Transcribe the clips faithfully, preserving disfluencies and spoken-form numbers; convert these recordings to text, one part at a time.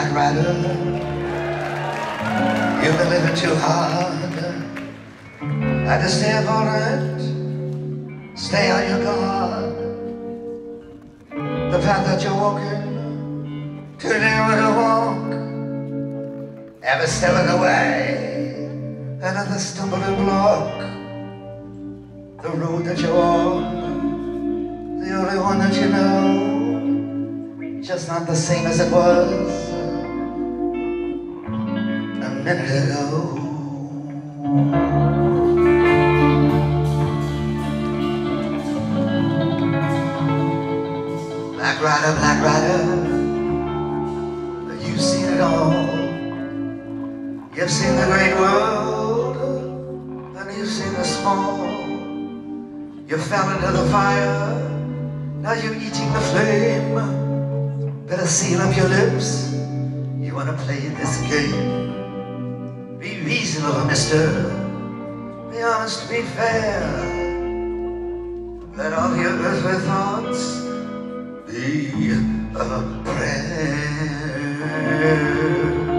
Black Rider. You've been living too hard. Had to stay up all night, stay on your guard. The path that you're walking, too narrow to walk. Every step of the way, another stumbling block. The road that you're on, the only one that you know, just not the same as it was a minute ago. Black Rider, Black Rider, you've seen it all. You've seen the great world, and you've seen the small. You fell into the fire, now you're eating the flame. Better seal up your lips, you wanna play this game. Be reasonable, mister, be honest, be fair. Let all your earthly thoughts be a prayer.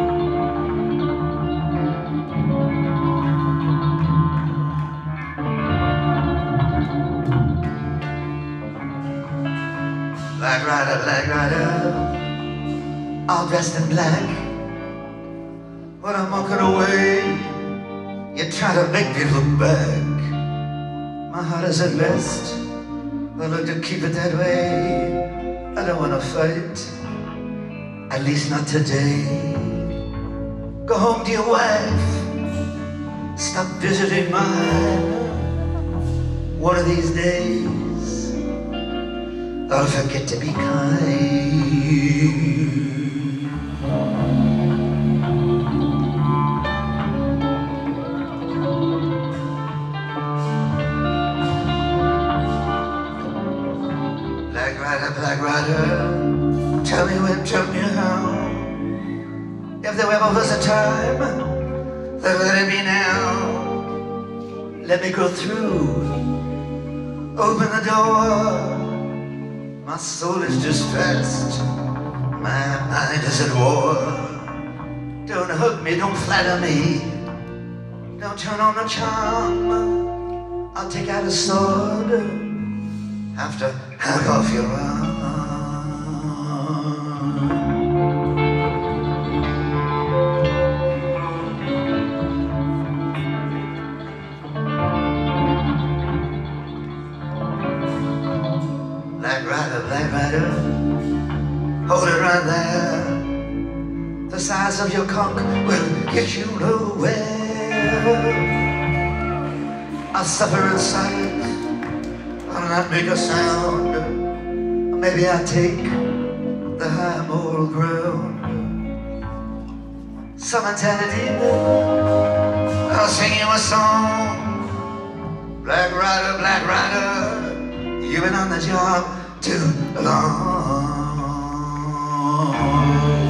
Black Rider, Black Rider, all dressed in black. When I'm walking away, you try to make me look back. My heart is at rest, I look to keep it that way. I don't want to fight, at least not today. Go home to your wife, stop visiting mine. One of these days I'll forget to be kind. Black Rider, Black Rider, tell me when, tell me how. If there ever was a time, then let it be now. Let me go through, open the door. My soul is distressed, my mind is at war. Don't hug me, don't flatter me, don't turn on the charm. I'll take out a sword, have to hack off your arm. Black Rider, Black Rider, hold it right there. The size of your cock will get you nowhere. I suffer in silence, I'll not make a sound. Maybe I take the high moral ground. Some eternity, I'll sing you a song. Black Rider, Black Rider, you've been on the job too long.